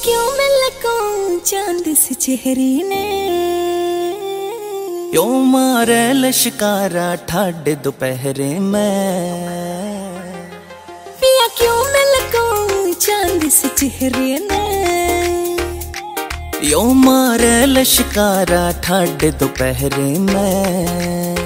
क्यों मिलको चांद से चेहरे ने क्यों मारे लश्कारा ठाडे दोपहरे में पिया क्यों मिलको चांद से चेहरे ने क्यों मारे लश्कारा ठाडे दोपहरे में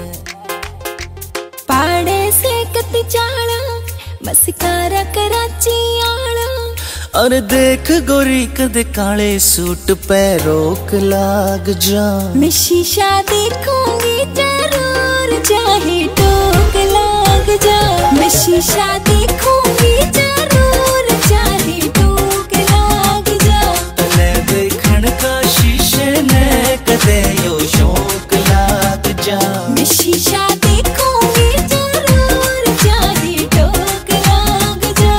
पाड़े से कति चाड़ा मस्कारा कराची आड़ा और देख गोरी कदे काले सूट पे रोक लाग जा मैं शीशा देखूंगी जरूर चाहे टोक लाग जा मैं शीशा देखूंगी जरूर चाहे टोक लाग जा तने देखण का शीशे ने कदे यो शौक लाग जा मैं शीशा देखूंगी जरूर चाहे टोक लाग जा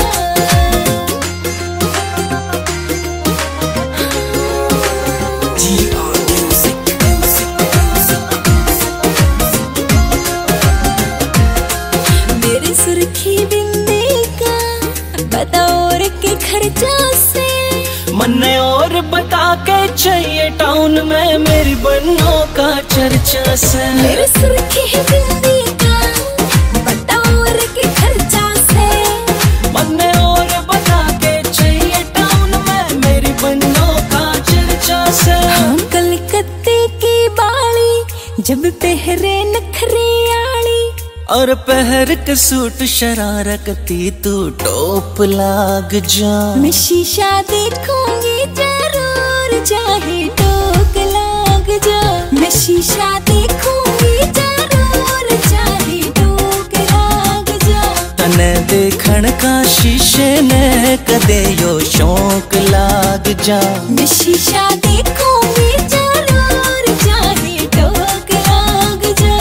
मेरी सुर्खी बिंदी का बता और के खर्चा से मन्ने और बता के चाहिए टाउन में मेरी बन्नों का चर्चा से मेरी सुर्खी बिंदी का बता और के खर्चा से मन्ने और बता के चाहिए टाउन में मेरी बन्नों का चर्चा से हम कलकत्ते की बाली जब पहरे नखरे आली और पहर के सूट शरारकती तू टोप लाग जा मैं शीशा देखूंगी जरूर चाहे टोक लाग जा मैं शीशा देखूंगी जरूर चाहे टोक लाग जा तने देखण का शीशे ने कदे यो शौक लाग जा मैं शीशा देखूंगी जरूर चाहे टोक लाग जा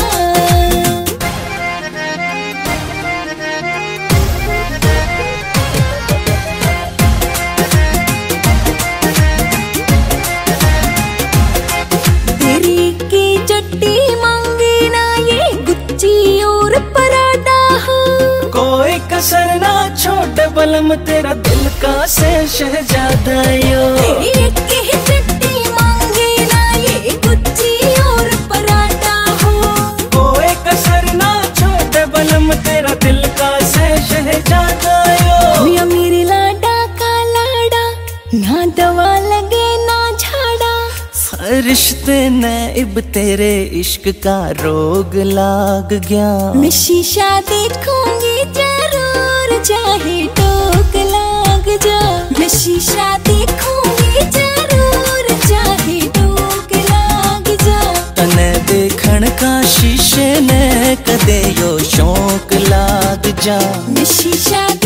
तेरी की चट्टी मांगे ना ये गुच्ची और पराठा हो कोई कसर ना छोड़ बलम तेरा दिल का से शहजादा यो तेरी की चट्टी मांगे ना ये गुच्ची और पराठा हो कोई कसर ना छोड़ बलम तेरा दिल का से शहजादा यो या मेरी लाडा का लाडा ना दवा लगे ना झाड़ा रिश्ते ने इब तेरे इश्क का रोग लाग गया मैं शीशा देखूंगी जरूर चाहे टोक लाग जा मैं शीशा देखूंगी जरूर चाहे टोक लाग जा तने देखण का शीशे ने कदे यो शौक लाग जा मैं शीशा